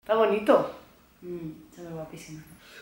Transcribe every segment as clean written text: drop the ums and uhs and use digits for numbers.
Está bonito. Se ve guapísimo.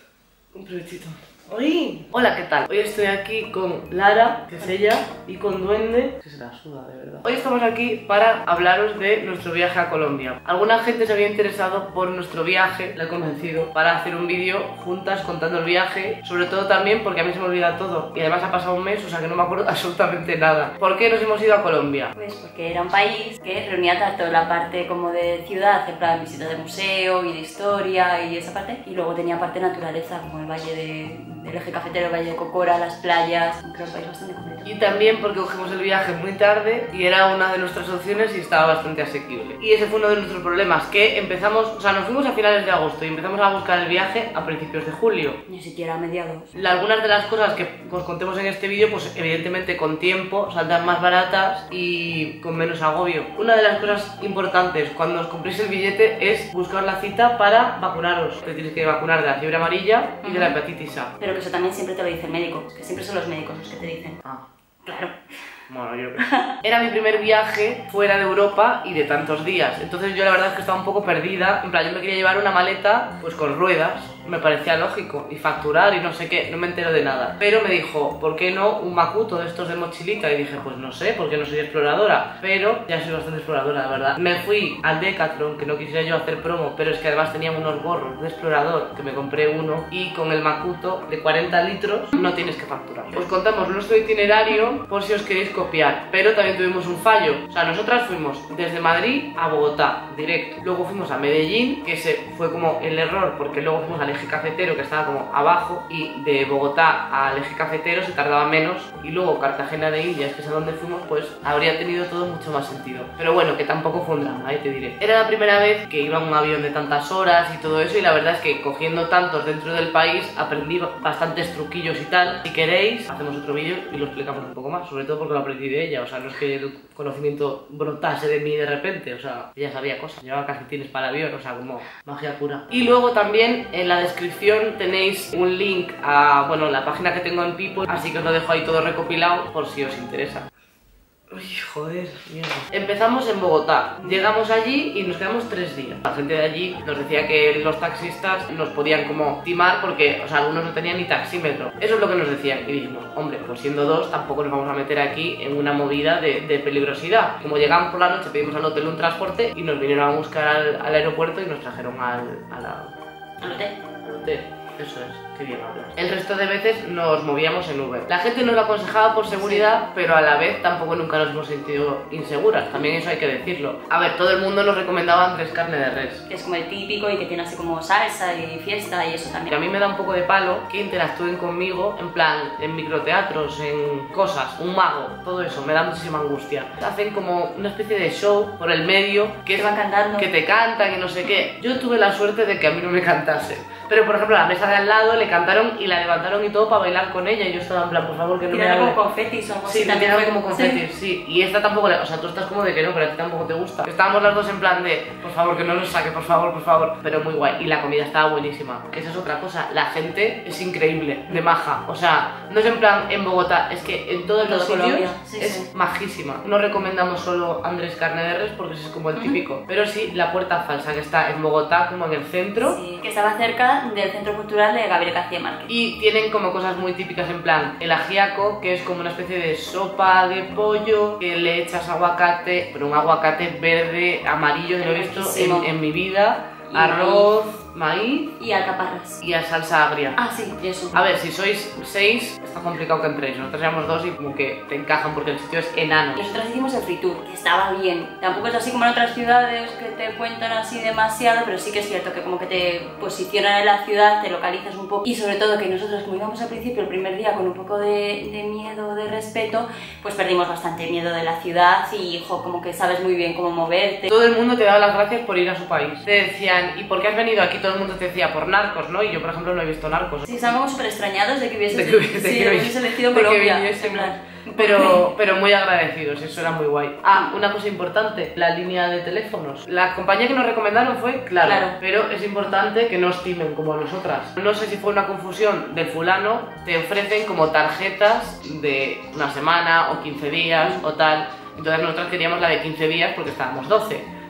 Un provechito. ¡Uy! Hola, ¿qué tal? Hoy estoy aquí con Lara, que es ella, y con Duende, que se la suda, de verdad. Hoy estamos aquí para hablaros de nuestro viaje a Colombia. Alguna gente se había interesado por nuestro viaje, la he convencido, para hacer un vídeo juntas contando el viaje, sobre todo también porque a mí se me olvida todo, y además ha pasado un mes, o sea que no me acuerdo absolutamente nada. ¿Por qué nos hemos ido a Colombia? Pues porque era un país que reunía tanto la parte como de ciudad, en plan visitas de museo y de historia y esa parte, y luego tenía parte de naturaleza, como el valle del eje cafetero, el valle de Cocora, las playas, creo que un país bastante completo. Y también porque cogimos el viaje muy tarde y era una de nuestras opciones y estaba bastante asequible. Y ese fue uno de nuestros problemas, que empezamos, o sea, nos fuimos a finales de agosto y empezamos a buscar el viaje a principios de julio. Ni siquiera a mediados. Algunas de las cosas que os contemos en este vídeo, pues evidentemente con tiempo saldrán más baratas y con menos agobio. Una de las cosas importantes cuando os compréis el billete es buscar la cita para vacunaros. Te tienes que vacunar de la fiebre amarilla y de la hepatitis A. Pero que eso también siempre te lo dice el médico, que siempre son los médicos los que te dicen. Ah. Claro. Bueno, yo creo. Era mi primer viaje fuera de Europa y de tantos días. Entonces yo la verdad es que estaba un poco perdida. En plan, yo me quería llevar una maleta pues con ruedas. Me parecía lógico. Y facturar y no sé qué. No me entero de nada. Pero me dijo, ¿por qué no un macuto de estos de mochilita? Y dije, pues no sé, porque no soy exploradora. Pero ya soy bastante exploradora, la verdad. Me fui al Decathlon, que no quisiera yo hacer promo, pero es que además tenían unos gorros de explorador, que me compré uno. Y con el macuto de 40 litros no tienes que facturar. Os contamos nuestro itinerario por si os queréis copiar, pero también tuvimos un fallo. O sea, nosotras fuimos desde Madrid a Bogotá, directo. Luego fuimos a Medellín, que ese fue como el error, porque luego fuimos al eje cafetero, que estaba como abajo, y de Bogotá al eje cafetero se tardaba menos. Y luego Cartagena de Indias, que es a donde fuimos, pues habría tenido todo mucho más sentido. Pero bueno, que tampoco fue un drama, ahí te diré. Era la primera vez que iba en un avión de tantas horas y todo eso, y la verdad es que cogiendo tantos dentro del país aprendí bastantes truquillos y tal. Si queréis, hacemos otro vídeo y lo explicamos un poco más, sobre todo porque lo aprendí de ella. O sea, no es que el conocimiento brotase de mí de repente, o sea, ella sabía cosas, llevaba calcetines para el avión, o sea, como magia pura. Y luego también en la descripción tenéis un link a, bueno, la página que tengo en People, así que os lo dejo ahí todo recopilado por si os interesa. Uy, joder, mierda. Empezamos en Bogotá, llegamos allí y nos quedamos 3 días. La gente de allí nos decía que los taxistas nos podían como timar porque, o sea, algunos no tenían ni taxímetro. Eso es lo que nos decían y dijimos, hombre, pues siendo 2 tampoco nos vamos a meter aquí en una movida de peligrosidad. Como llegamos por la noche pedimos al hotel un transporte y nos vinieron a buscar al aeropuerto y nos trajeron al hotel. Eso es, qué bien hablas. El resto de veces nos movíamos en Uber. La gente nos lo aconsejaba por seguridad, pero a la vez tampoco nunca nos hemos sentido inseguras. También eso hay que decirlo. A ver, todo el mundo nos recomendaba Andrés Carne de Res, Que es como el típico y que tiene así como salsa y fiesta y eso también. Que a mí me da un poco de palo que interactúen conmigo, en plan, en microteatros, en cosas, un mago, todo eso, me da muchísima angustia. Hacen como una especie de show por el medio, que te van cantando, que te cantan y no sé qué. Yo tuve la suerte de que a mí no me cantasen. Pero por ejemplo a la mesa de al lado le cantaron y la levantaron y todo para bailar con ella y yo estaba en plan, por favor que no me hagan como confetis o algo así. Sí, también fue como confetis, sí. Y esta tampoco, o sea, tú estás como de que no, pero a ti tampoco te gusta. Estábamos las dos en plan de, por favor que no nos saque, por favor. Pero muy guay y la comida estaba buenísima. Que esa es otra cosa, la gente es increíble, de maja. O sea, no es en plan en Bogotá, es que en todos los sitios es majísima. No recomendamos solo Andrés Carne de Res porque ese es como el típico. Pero sí la Puerta Falsa, que está en Bogotá, como en el centro. Sí, que estaba cerca del Centro Cultural de Gabriel García Márquez. Y tienen como cosas muy típicas en plan el ajiaco, que es como una especie de sopa de pollo que le echas aguacate, pero un aguacate verde, amarillo, que lo he visto en mi vida, arroz, maíz y alcaparras. Y a salsa agria. Ah, sí, eso. A ver, si sois 6, está complicado que entréis. Nosotros éramos 2 y como que te encajan porque el sitio es enano. Nosotros hicimos el free tour, que estaba bien. Tampoco es así como en otras ciudades que te cuentan así demasiado, pero sí que es cierto que como que te posicionan en la ciudad, te localizas un poco. Y sobre todo que nosotros, como íbamos al principio, el primer día, con un poco de miedo, de respeto, pues perdimos bastante miedo de la ciudad y, jo, como que sabes muy bien cómo moverte. Todo el mundo te daba las gracias por ir a su país. Te decían, ¿y por qué has venido aquí? Todo el mundo te decía, por Narcos, ¿no? Y yo, por ejemplo, no he visto Narcos. Sí, estábamos súper extrañados de que hubiese elegido Colombia. Pero muy agradecidos, eso era muy guay. Ah, una cosa importante, la línea de teléfonos. La compañía que nos recomendaron fue Claro, pero es importante que no os timen como a nosotras. No sé si fue una confusión del fulano, te ofrecen como tarjetas de una semana o 15 días o tal. Entonces nosotros queríamos la de 15 días porque estábamos 12.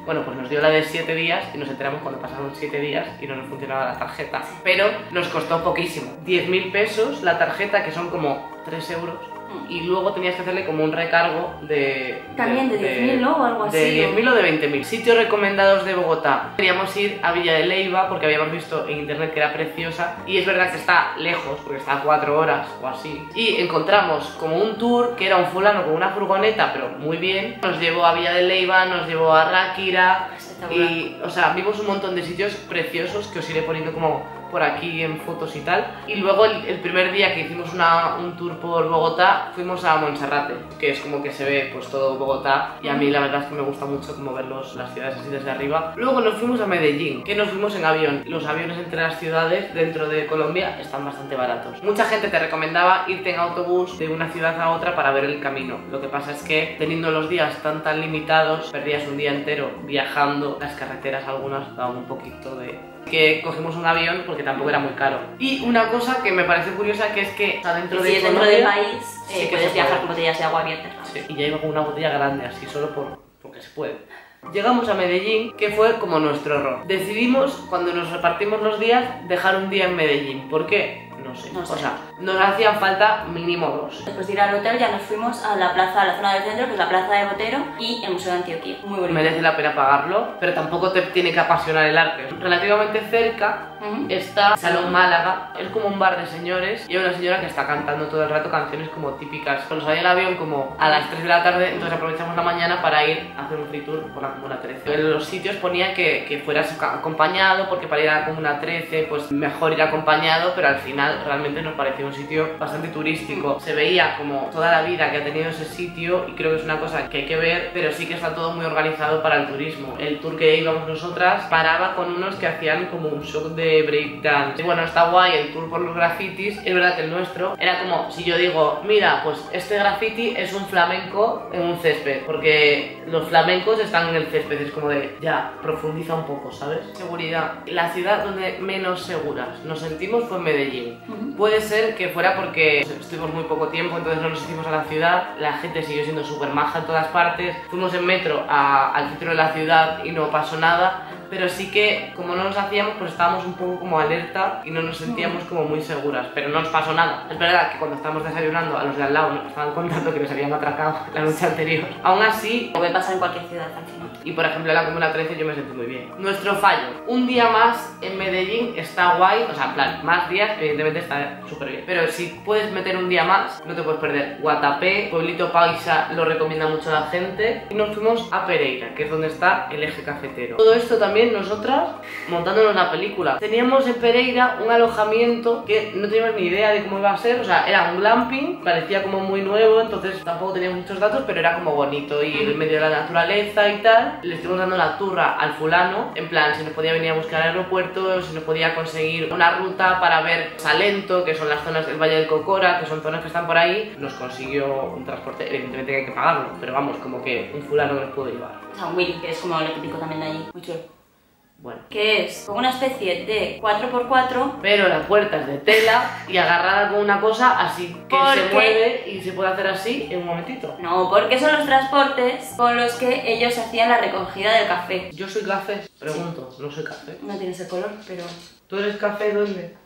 Bueno, pues nos dio la de 7 días y nos enteramos cuando pasaron 7 días y no nos funcionaba la tarjeta. Pero nos costó poquísimo. 10.000 pesos la tarjeta, que son como 3 euros. Y luego tenías que hacerle como un recargo de... También de 10.000, ¿no? O algo así. De 10.000 o de 20.000. Sitios recomendados de Bogotá. Queríamos ir a Villa de Leyva porque habíamos visto en internet que era preciosa. Y es verdad que está lejos, porque está a 4 horas o así. Y encontramos como un tour que era un fulano con una furgoneta, pero muy bien. Nos llevó a Villa de Leyva, nos llevó a Ráquira. Y, o sea, vimos un montón de sitios preciosos que os iré poniendo como por aquí en fotos y tal. Y luego el primer día que hicimos un tour por Bogotá, fuimos a Monserrate, que es como que se ve pues todo Bogotá, y a mí la verdad es que me gusta mucho como ver las ciudades así desde arriba. Luego nos fuimos a Medellín, que nos fuimos en avión. Los aviones entre las ciudades dentro de Colombia están bastante baratos. Mucha gente te recomendaba irte en autobús de una ciudad a otra para ver el camino. Lo que pasa es que teniendo los días tan limitados, perdías un día entero viajando. Las carreteras algunas daban un poquito de... que cogimos un avión porque tampoco era muy caro. Y una cosa que me parece curiosa, que es que dentro de Colombia, dentro del país sí puedes viajar con botellas de agua abiertas. Sí, y ya iba con una botella grande, así solo porque se puede. Llegamos a Medellín, que fue como nuestro error. Decidimos, cuando nos repartimos los días, dejar un día en Medellín. ¿Por qué? No sé. O sea, nos hacían falta mínimo 2. Después de ir al hotel ya nos fuimos a la plaza, a la zona del centro, que es la plaza de Botero y el Museo de Antioquia. Muy bonito. Merece la pena pagarlo, pero tampoco te tiene que apasionar el arte. Relativamente cerca está Salón Málaga. Es como un bar de señores y hay una señora que está cantando todo el rato canciones como típicas. Nos salió el avión como a las 3 de la tarde, entonces aprovechamos la mañana para ir a hacer un free tour por la Comuna 13. En los sitios ponía que fueras acompañado, porque para ir a la Comuna 13 pues mejor ir acompañado, pero al final realmente nos pareció un sitio bastante turístico. Se veía como toda la vida que ha tenido ese sitio y creo que es una cosa que hay que ver, pero sí que está todo muy organizado para el turismo. El tour que íbamos nosotras paraba con unos que hacían como un show de breakdance. Y bueno, está guay el tour por los grafitis. Es verdad que el nuestro era como si yo digo, mira, pues este graffiti es un flamenco en un césped, porque los flamencos están en el césped. Es como de, ya, profundiza un poco, ¿sabes? Seguridad. La ciudad donde menos seguras nos sentimos fue en Medellín. Puede ser que fuera porque estuvimos muy poco tiempo, entonces no nos hicimos a la ciudad. La gente siguió siendo súper maja en todas partes. Fuimos en metro al centro de la ciudad y no pasó nada. Pero sí que, como no nos hacíamos, pues estábamos un poco como alerta y no nos sentíamos como muy seguras. Pero no nos pasó nada. Es verdad que cuando estábamos desayunando, a los de al lado nos estaban contando que les habían atracado la noche anterior. Aún así, puede pasar en cualquier ciudad al final. Y por ejemplo en la Comuna 13 yo me sentí muy bien. Nuestro fallo: un día más en Medellín está guay. O sea, en plan, más días evidentemente está súper bien. Pero si puedes meter un día más, no te puedes perder Guatapé, Pueblito Paisa, lo recomienda mucho la gente. Y nos fuimos a Pereira, que es donde está el eje cafetero. Todo esto también nosotras montándonos la película. Teníamos en Pereira un alojamiento que no teníamos ni idea de cómo iba a ser. O sea, era un glamping, parecía como muy nuevo, entonces tampoco teníamos muchos datos, pero era como bonito y en medio de la naturaleza y tal. Le estuvimos dando la turra al fulano, en plan, si nos podía venir a buscar al aeropuerto, si nos podía conseguir una ruta para ver Salento, que son las zonas del Valle del Cocora, que son zonas que están por ahí. Nos consiguió un transporte, evidentemente que hay que pagarlo, pero vamos, como que un fulano que nos pudo llevar. O sea, un Willy, que es como lo típico también de allí, muy chulo. Bueno. Que es como una especie de 4x4, pero la puerta es de tela y agarrada con una cosa así que se mueve y se puede hacer así en un momentito. No, porque son los transportes con los que ellos hacían la recogida del café. ¿Yo soy café? Pregunto, no soy café. No tiene ese color, pero... ¿Tú eres café dónde?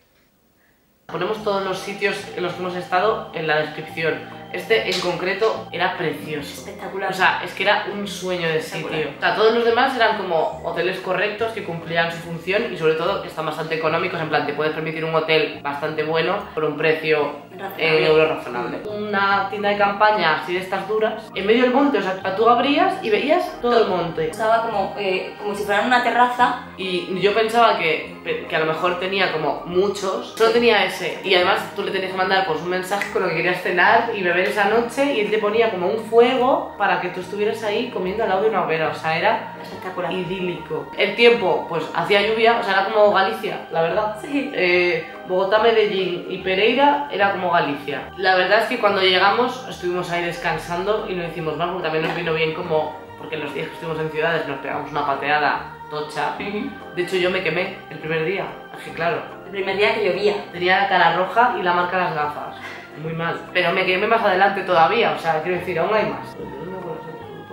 Ponemos todos los sitios en los que hemos estado en la descripción. Este en concreto era precioso. Espectacular. O sea, es que era un sueño de sitio. O sea, todos los demás eran como hoteles correctos que cumplían su función y sobre todo que están bastante económicos. En plan, te puedes permitir un hotel bastante bueno por un precio en euros razonable. Una tienda de campaña así de estas duras, en medio del monte. O sea, tú abrías y veías todo el monte. Estaba como si fuera una terraza. Y yo pensaba que a lo mejor tenía como muchos. Solo tenía ese. Y además tú le tenías que mandar pues un mensaje con lo que querías cenar y beber esa noche, y él te ponía como un fuego para que tú estuvieras ahí comiendo al lado de una hoguera. O sea, era espectacular, idílico. El tiempo, pues hacía lluvia, o sea, era como Galicia, la verdad. Sí. Bogotá, Medellín y Pereira era como Galicia. La verdad es que cuando llegamos estuvimos ahí descansando y no hicimos más, porque también nos vino bien como, porque los días que estuvimos en ciudades nos pegamos una pateada tocha. De hecho yo me quemé el primer día, es que claro. El primer día que llovía. Tenía la cara roja y la marca de las gafas. Muy mal. Pero me quemé más adelante todavía, o sea, quiero decir, aún hay más. Por favor.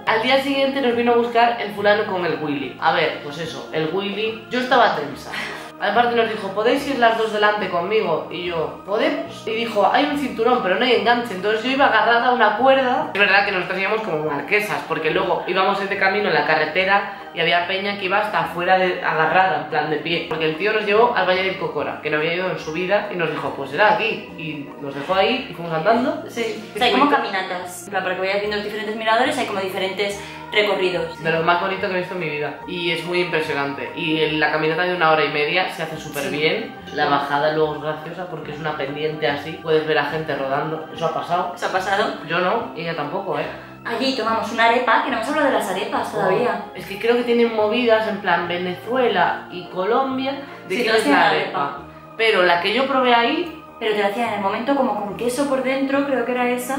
Al día siguiente nos vino a buscar el fulano con el Willy. A ver, pues eso, el Willy, yo estaba tensa. Aparte nos dijo, ¿podéis ir las dos delante conmigo? Y yo, ¿podemos? Y dijo, hay un cinturón, pero no hay enganche. Entonces yo iba agarrada a una cuerda. Es verdad que nosotros íbamos como marquesas, porque luego íbamos de camino en la carretera y había peña que iba hasta afuera agarrada, en plan de pie. Porque el tío nos llevó al Valle del Cocora, que no había ido en su vida, y nos dijo, pues era aquí. Y nos dejó ahí y fuimos andando. Sí, o sea, hay como caminatas. En plan, para que vayas viendo los diferentes miradores, hay como diferentes recorridos. De lo más bonito que he visto en mi vida. Y es muy impresionante. Y la caminata de 1 hora y media se hace súper bien. La bajada luego es graciosa porque es una pendiente así. Puedes ver a gente rodando. ¿Eso ha pasado? ¿Eso ha pasado? Yo no, y ella tampoco, ¿eh? Allí tomamos una arepa, que no hemos hablado de las arepas todavía. Es que creo que tienen movidas en plan Venezuela y Colombia de que es la arepa. Pero la que yo probé ahí... Pero te la hacían en el momento como con queso por dentro, creo que era esa.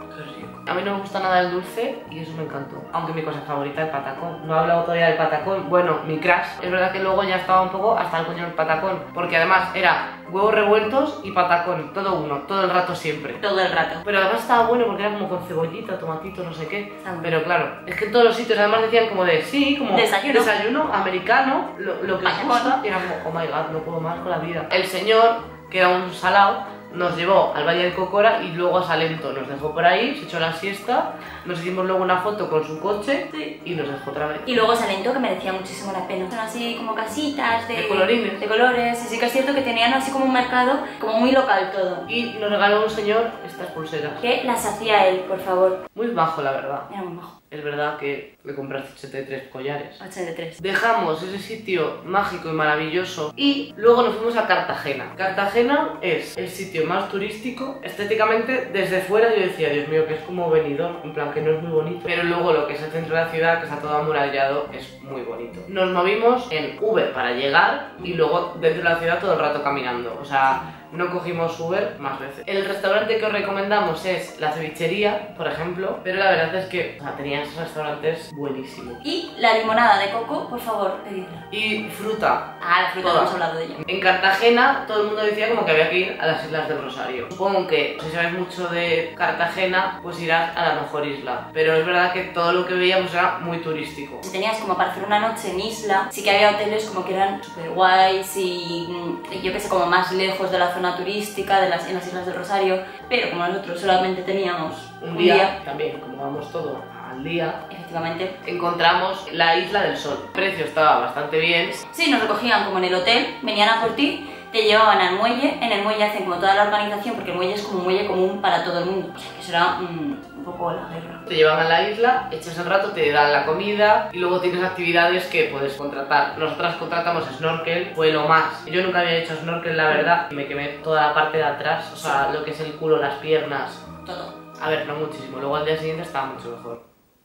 A mí no me gusta nada el dulce y eso me encantó. Aunque mi cosa favorita es el patacón. No he hablado todavía del patacón. Bueno, mi crush. Es verdad que luego ya estaba un poco hasta el coño del patacón. Porque además era huevos revueltos y patacón. Todo uno, todo el rato siempre. Todo el rato. Pero además estaba bueno porque era como con cebollita, tomatito, no sé qué. Pero claro, es que en todos los sitios además decían como de sí, como desayuno americano, lo que les gusta. Y era como, oh my god, no puedo más con la vida. El señor, que era un salado, nos llevó al Valle del Cocora y luego a Salento. Nos dejó por ahí, se echó la siesta, nos hicimos luego una foto con su coche y nos dejó otra vez. Y luego Salento, que merecía muchísimo la pena. Son así como casitas de colorines. De colores. Y sí que es cierto que tenían así como un mercado como muy local todo. Y nos regaló un señor estas pulseras. Que las hacía él, por favor. Muy bajo, la verdad. Era muy bajo. Es verdad que le compraste 83 collares. 83. Dejamos ese sitio mágico y maravilloso y luego nos fuimos a Cartagena. Cartagena es el sitio más turístico. Estéticamente, desde fuera yo decía, Dios mío, que es como Benidorm, en plan que no es muy bonito. Pero luego lo que es el centro de la ciudad, que está todo amurallado, es muy bonito. Nos movimos en Uber para llegar y luego dentro de la ciudad todo el rato caminando. O sea, no cogimos Uber más veces. El restaurante que os recomendamos es La Cevichería, por ejemplo, pero la verdad es que tenía esos restaurantes buenísimos. Y la limonada de coco, por favor, pedidla. Y fruta. Ah, la fruta, no hemos hablado de ella. En Cartagena todo el mundo decía como que había que ir a las Islas del Rosario. Supongo que si sabes mucho de Cartagena, pues irás a la mejor isla. Pero es verdad que todo lo que veíamos era muy turístico. Si tenías como para hacer una noche en isla, sí que había hoteles como que eran súper guays y yo que sé, como más lejos de la zona turística, en las Islas del Rosario, pero como nosotros solamente teníamos un día, también como vamos todo al día, efectivamente, encontramos la Isla del Sol. El precio estaba bastante bien. Sí, nos recogían como en el hotel, venían a por ti, te llevaban al muelle, en el muelle hacen como toda la organización porque el muelle es como un muelle común para todo el mundo, o sea que eso era un poco la guerra. Te llevan a la isla, echas el rato, te dan la comida y luego tienes actividades que puedes contratar. Nosotras contratamos snorkel, fue lo más. Yo nunca había hecho snorkel, la verdad, y me quemé toda la parte de atrás, o sea, lo que es el culo, las piernas. Todo. A ver, no muchísimo, luego al día siguiente estaba mucho mejor.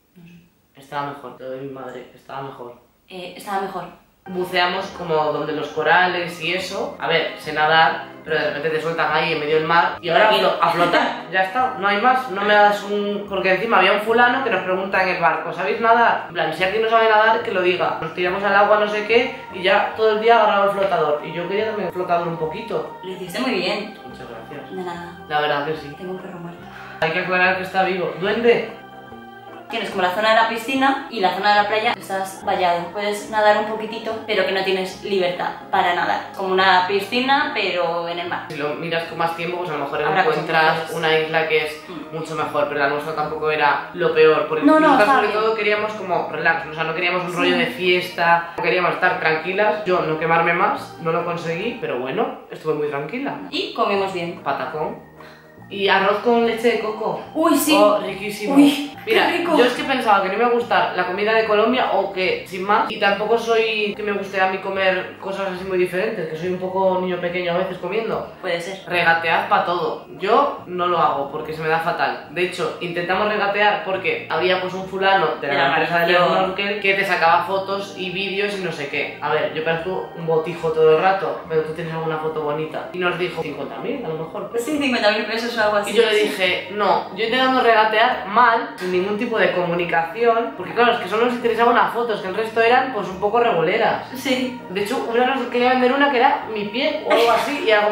Estaba mejor, lo de mi madre, estaba mejor. Estaba mejor. Buceamos como donde los corales y eso. A ver, sé nadar, pero de repente te sueltan ahí en medio del mar y ahora a flotar, ya está, no hay más. No me das un... Porque encima había un fulano que nos pregunta en el barco, ¿sabéis nadar? En plan, si alguien no sabe nadar, que lo diga. Nos tiramos al agua, no sé qué, y ya todo el día agarraba el flotador. Y yo quería también el flotador un poquito. Lo hiciste muy bien. Muchas gracias. De nada. La verdad que sí. Tengo un perro muerto. Hay que aclarar que está vivo. ¿Duende? Tienes como la zona de la piscina y la zona de la playa estás vallado. Puedes nadar un poquitito, pero que no tienes libertad para nadar. Como una piscina, pero en el mar. Si lo miras con más tiempo, pues a lo mejor encuentras una isla que es mucho mejor, pero la nuestra tampoco era lo peor. Porque nosotros sobre todo queríamos como relax, o sea, no queríamos un rollo de fiesta, queríamos estar tranquilas. Yo no quemarme más, no lo conseguí, pero bueno, estuve muy tranquila. Y comimos bien. Patacón. Y arroz con leche de coco. Uy, sí. Oh, riquísimo. Uy, mira, qué rico. yo es que pensaba que no me iba a gustar la comida de Colombia o que sin más. Y tampoco soy que me guste a mí comer cosas así muy diferentes, que soy un poco niño pequeño a veces comiendo. Puede ser. Regatead para todo. Yo no lo hago porque se me da fatal. De hecho, intentamos regatear porque había pues un fulano de la empresa del snorkel que te sacaba fotos y vídeos y no sé qué. A ver, yo parezco un botijo todo el rato, pero tú tienes alguna foto bonita. Y nos dijo 50.000 a lo mejor. Sí, 50.000 pesos o algo así. Y yo le dije, no, yo intentando regatear mal, sin ningún tipo de comunicación, porque claro, es que solo nos interesaba una foto, es que el resto eran pues un poco reguleras. Sí. De hecho, una nos quería vender una que era mi pie o algo así, y era como,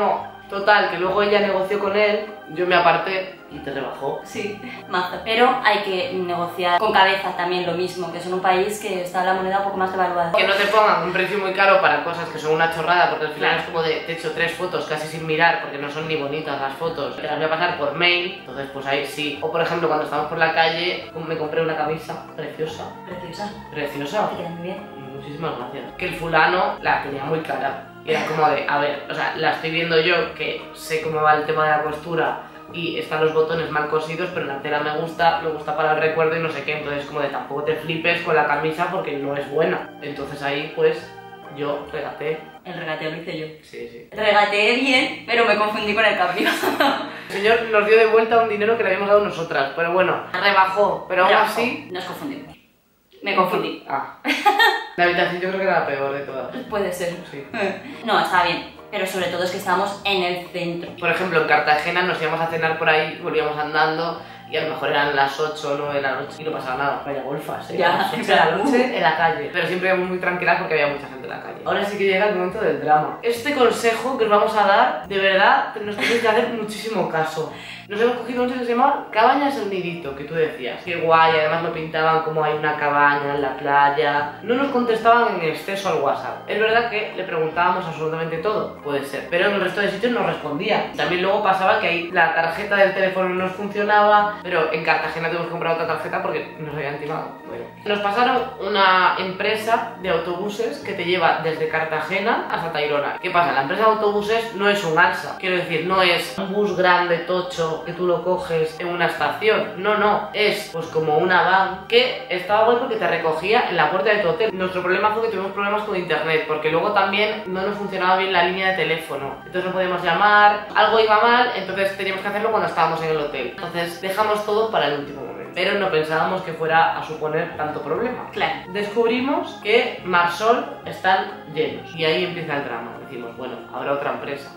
Total, que luego ella negoció con él, yo me aparté y te rebajó. Sí, mazo. Pero hay que negociar con cabeza también lo mismo, que es en un país que está la moneda un poco más devaluada. Que no te pongan un precio muy caro para cosas que son una chorrada, porque al final Claro. es como de, te he hecho 3 fotos casi sin mirar, porque no son ni bonitas las fotos, te las voy a pasar por mail, entonces pues ahí sí. O por ejemplo, cuando estábamos por la calle, me compré una camisa preciosa. Preciosa. Preciosa. Te queda muy bien. Muchísimas gracias. Que el fulano la tenía muy cara. Y era como de, a ver, o sea, la estoy viendo yo, que sé cómo va el tema de la costura y están los botones mal cosidos, pero la tela me gusta para el recuerdo y no sé qué. Entonces como de, tampoco te flipes con la camisa porque no es buena. Entonces ahí pues yo regateé. El regateo lo hice yo. Sí, sí. Regateé bien, pero me confundí con el cambio. El señor nos dio de vuelta un dinero que le habíamos dado nosotras, pero bueno, rebajó, pero aún Rebajó. así... Nos confundimos. Me confundí. Ah. La habitación yo creo que era la peor de todas. Puede ser. Sí. No, estaba bien. Pero sobre todo es que estábamos en el centro. Por ejemplo, en Cartagena nos íbamos a cenar por ahí, volvíamos andando y a lo mejor eran las 8 o 9 de la noche y no pasaba nada. Vaya golfas, Ya, las 8 de la noche en la calle. Pero siempre íbamos muy tranquilas porque había mucha gente en la calle. Ahora sí que llega el momento del drama. Este consejo que os vamos a dar, de verdad, nos tenéis que hacer muchísimo caso. Nos hemos cogido un sitio que se llama Cabañas El Nidito, que tú decías. Qué guay, además lo pintaban como hay una cabaña en la playa. No nos contestaban en exceso al WhatsApp. Es verdad que le preguntábamos absolutamente todo, puede ser. Pero en el resto de sitios nos respondían. También luego pasaba que ahí la tarjeta del teléfono no nos funcionaba, pero en Cartagena tuvimos que comprar otra tarjeta porque nos habían timado. Bueno. Nos pasaron una empresa de autobuses que te lleva desde Cartagena hasta Tayrona. ¿Qué pasa? La empresa de autobuses no es un alsa. Quiero decir, no es un bus grande, tocho, que tú lo coges en una estación. No, es pues como una van que estaba guay porque te recogía en la puerta de tu hotel. Nuestro problema fue que tuvimos problemas con internet, porque luego también no nos funcionaba bien la línea de teléfono. Entonces no podíamos llamar, algo iba mal, entonces teníamos que hacerlo cuando estábamos en el hotel. Entonces dejamos todo para el último momento. Pero no pensábamos que fuera a suponer tanto problema. Claro. Descubrimos que Marsol están llenos y ahí empieza el drama. Decimos, bueno, habrá otra empresa.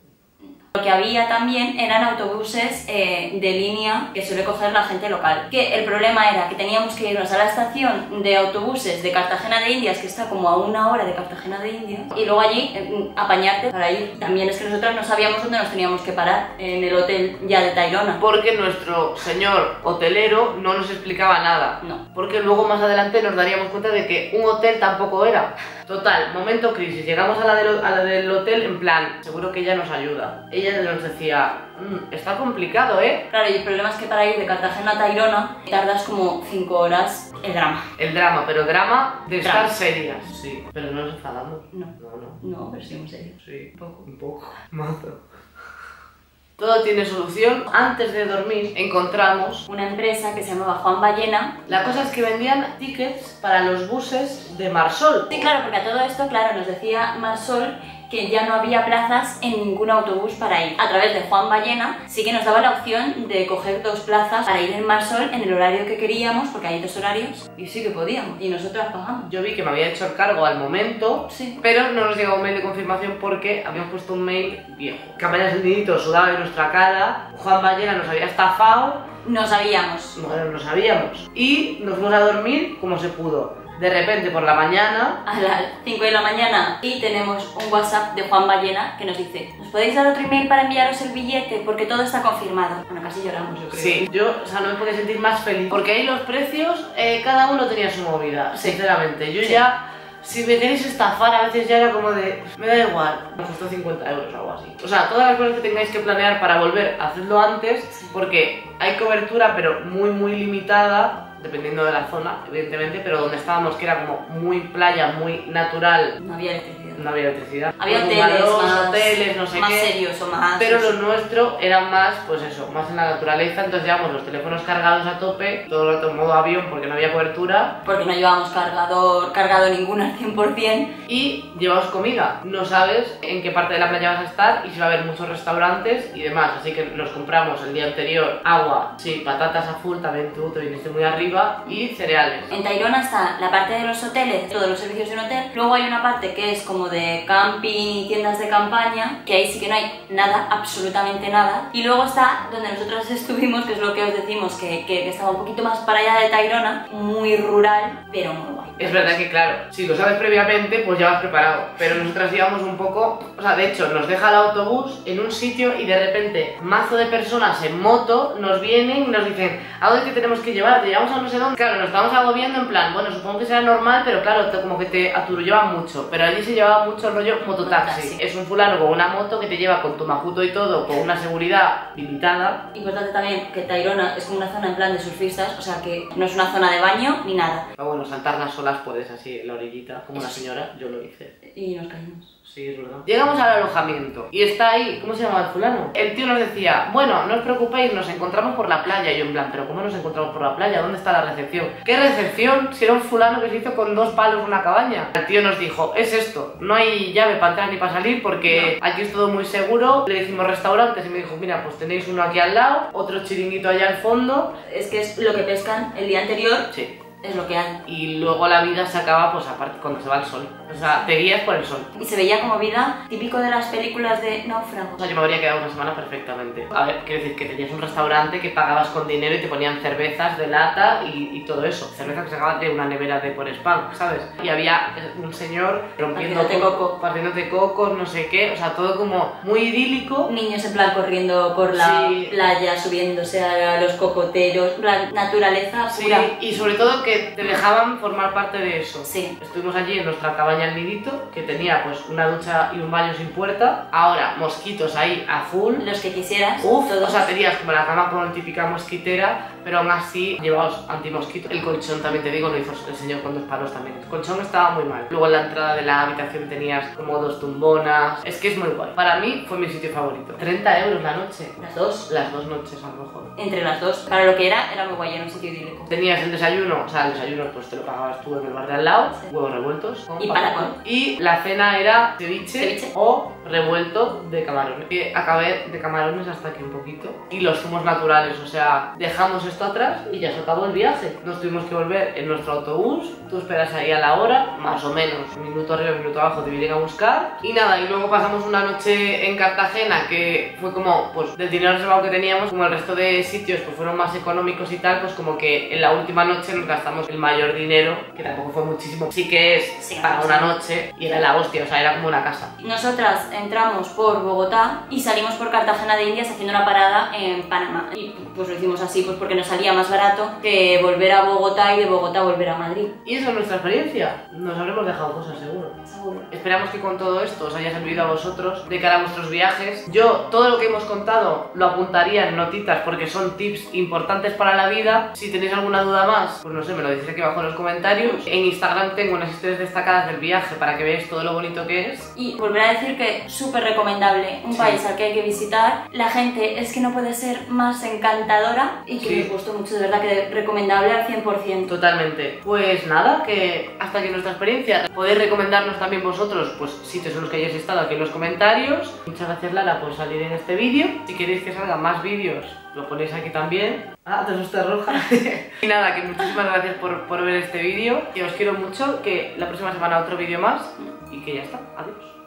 Lo que había también eran autobuses de línea que suele coger la gente local. Que el problema era que teníamos que irnos a la estación de autobuses de Cartagena de Indias, que está como a 1 hora de Cartagena de Indias, y luego allí apañarte para ir. También es que nosotros no sabíamos dónde nos teníamos que parar, en el hotel ya de Tayrona. Porque nuestro señor hotelero no nos explicaba nada. No. Porque luego más adelante nos daríamos cuenta de que un hotel tampoco era. Total, momento crisis. Llegamos a la del hotel en plan, seguro que ella nos ayuda. Ella nos decía, está complicado, ¿eh? Claro, y el problema es que para ir de Cartagena a Tayrona tardas como 5 horas. El drama. El drama, pero drama de Drama. estar serias. Sí, pero no nos enfadamos. No. No. No, pero sí, en serio. Sí, un poco. Mazo. Todo tiene solución. Antes de dormir encontramos... Una empresa que se llamaba Juan Ballena. La cosa es que vendían tickets para los buses de Marsol. Sí, claro, porque a todo esto, claro, nos decía Marsol que ya no había plazas en ningún autobús para ir. A través de Juan Ballena sí que nos daba la opción de coger 2 plazas para ir en Marsol en el horario que queríamos, porque hay 2 horarios, y sí que podíamos, y nosotras pagamos. Yo vi que me había hecho el cargo al momento, Sí. pero no nos llegó un mail de confirmación porque habíamos puesto un mail viejo. Campañas del Nidito sudaba de nuestra cara, Juan Ballena nos había estafado, No sabíamos. no lo sabíamos. Y nos fuimos a dormir como se pudo. De repente por la mañana... A las 5 de la mañana y tenemos un WhatsApp de Juan Ballena que nos dice: ¿nos podéis dar otro email para enviaros el billete? Porque todo está confirmado. Bueno, casi lloramos, yo creo. Sí, yo, o sea, no me podía sentir más feliz. Porque ahí los precios, cada uno tenía su movida, Sí. sinceramente. Yo Sí. ya, si me queréis estafar, a veces ya era como de, me da igual, me costó 50 euros o algo así. O sea, todas las cosas que tengáis que planear para volver, hacedlo antes, porque hay cobertura, pero muy limitada, dependiendo de la zona, evidentemente, pero donde estábamos, que era como muy playa, muy natural, No había electricidad. no había electricidad. Había Bungalows, hoteles más, hoteles, no sé más qué. serios o más... Pero lo nuestro era más, pues eso, más en la naturaleza, entonces llevamos los teléfonos cargados a tope, todo el rato en modo avión porque no había cobertura, Porque no llevábamos cargado ninguno al 100%. y llevamos comida. No sabes en qué parte de la playa vas a estar y si va a haber muchos restaurantes y demás, así que nos compramos el día anterior agua, sí, patatas a full, también tú te viniste muy arriba, y cereales. En Tayrona está la parte de los hoteles, todos los servicios de un hotel. Luego hay una parte que es como como de camping y tiendas de campaña, que ahí sí que no hay nada, absolutamente nada. Y luego está donde nosotros estuvimos, que es lo que os decimos, que estaba un poquito más para allá de Tayrona, muy rural, pero muy guay. Es verdad que claro, si lo sabes previamente, pues ya vas preparado. Pero nosotras íbamos un poco, o sea, de hecho, nos deja el autobús en un sitio y de repente mazo de personas en moto nos vienen y nos dicen, ¿a dónde te tenemos que llevar? Te llevamos a no sé dónde. Claro, nos estamos agobiando en plan, bueno, supongo que será normal, pero claro, como que te lleva mucho. Pero allí se llevaba mucho el rollo mototaxi. Es un fulano con una moto que te lleva con tu macuto y todo, con una seguridad limitada. Importante también que Tayrona es como una zona en plan de surfistas, o sea que no es una zona de baño ni nada. Pero bueno, saltar las olas puedes así en la orillita, como una señora, yo lo hice. Y nos caímos. Sí, es verdad. Llegamos al alojamiento y está ahí, ¿cómo se llama el fulano? El tío nos decía, bueno, no os preocupéis, nos encontramos por la playa. Y yo en plan, ¿pero cómo nos encontramos por la playa? ¿Dónde está la recepción? ¿Qué recepción? Si era un fulano que se hizo con 2 palos una cabaña. El tío nos dijo, es esto, no hay llave para entrar ni para salir porque aquí es todo muy seguro. Le dijimos restaurantes y me dijo, mira, pues tenéis uno aquí al lado, otro chiringuito allá al fondo. Es que es lo que pescan el día anterior. Sí. Es lo que hay. Y luego la vida se acaba, pues aparte, cuando se va el sol. O sea, te guías por el sol. Y se veía como vida típico de las películas de náufragos. O sea, yo me habría quedado una semana perfectamente. A ver, quiero decir que tenías un restaurante que pagabas con dinero y te ponían cervezas de lata y todo eso. Cervezas que sacaban de una nevera de por spam, ¿sabes? Y había un señor rompiendo partiéndote cocos, no sé qué. O sea, todo como muy idílico. Niños en plan corriendo por la playa, subiéndose a los cocoteros. La naturaleza pura. Sí, y sobre todo que te dejaban formar parte de eso. Sí. Estuvimos allí en nuestra cabaña al nidito, que tenía pues una ducha y un baño sin puerta. Ahora, mosquitos ahí a full. Los que quisieras. Uf, todos. o sea, tenías como la cama con típica mosquitera, pero aún así llevaos antimosquito. El colchón también te digo, lo hizo el señor con 2 palos también. El colchón estaba muy mal. Luego en la entrada de la habitación tenías como 2 tumbonas. Es que es muy guay. Para mí fue mi sitio favorito. 30 euros la noche. Las dos. Las 2 noches a lo mejor. Entre las dos. Para lo que era muy guay, era un sitio idílico. Tenías el desayuno, o sea, el desayuno pues te lo pagabas tú en el bar de al lado, Sí. huevos revueltos Y patacón. Y la cena era ceviche o revuelto de camarones. Y acabé de camarones hasta aquí un poquito. Y los zumos naturales, o sea, dejamos esto atrás y ya se acabó el viaje. Nos tuvimos que volver en nuestro autobús, tú esperas ahí a la hora, más o menos, un minuto arriba, un minuto abajo, te vienen a buscar. Y nada, y luego pasamos una noche en Cartagena que fue como, pues, del dinero reservado que teníamos, como el resto de sitios pues fueron más económicos y tal, pues como que en la última noche nos gastamos el mayor dinero, que tampoco fue muchísimo, sí que es para una noche, y era la hostia, o sea, era como una casa. Nosotras entramos por Bogotá y salimos por Cartagena de Indias haciendo una parada en Panamá. Y pues lo hicimos así pues porque nos salía más barato que volver a Bogotá y de Bogotá volver a Madrid. Y esa es nuestra experiencia. Nos habremos dejado cosas, seguro. Seguro. Esperamos que con todo esto os haya servido a vosotros de cara a vuestros viajes. Yo todo lo que hemos contado lo apuntaría en notitas porque son tips importantes para la vida. Si tenéis alguna duda más, pues no sé, me lo decís aquí abajo en los comentarios. En Instagram tengo unas historias destacadas del viaje para que veáis todo lo bonito que es. Y volver a decir que súper recomendable, un país al que hay que visitar. La gente es que no puede ser más encantadora y que nos gustó mucho, de verdad que recomendable al 100%. Totalmente. Pues nada, que hasta aquí nuestra experiencia. Podéis recomendarnos también vosotros, pues sitios en los que hayáis estado aquí en los comentarios. Muchas gracias Lara por salir en este vídeo. Si queréis que salgan más vídeos, lo ponéis aquí también. Ah, te asusta roja. Y nada, que muchísimas gracias por ver este vídeo. Que os quiero mucho, que la próxima semana otro vídeo más. Y que ya está. Adiós.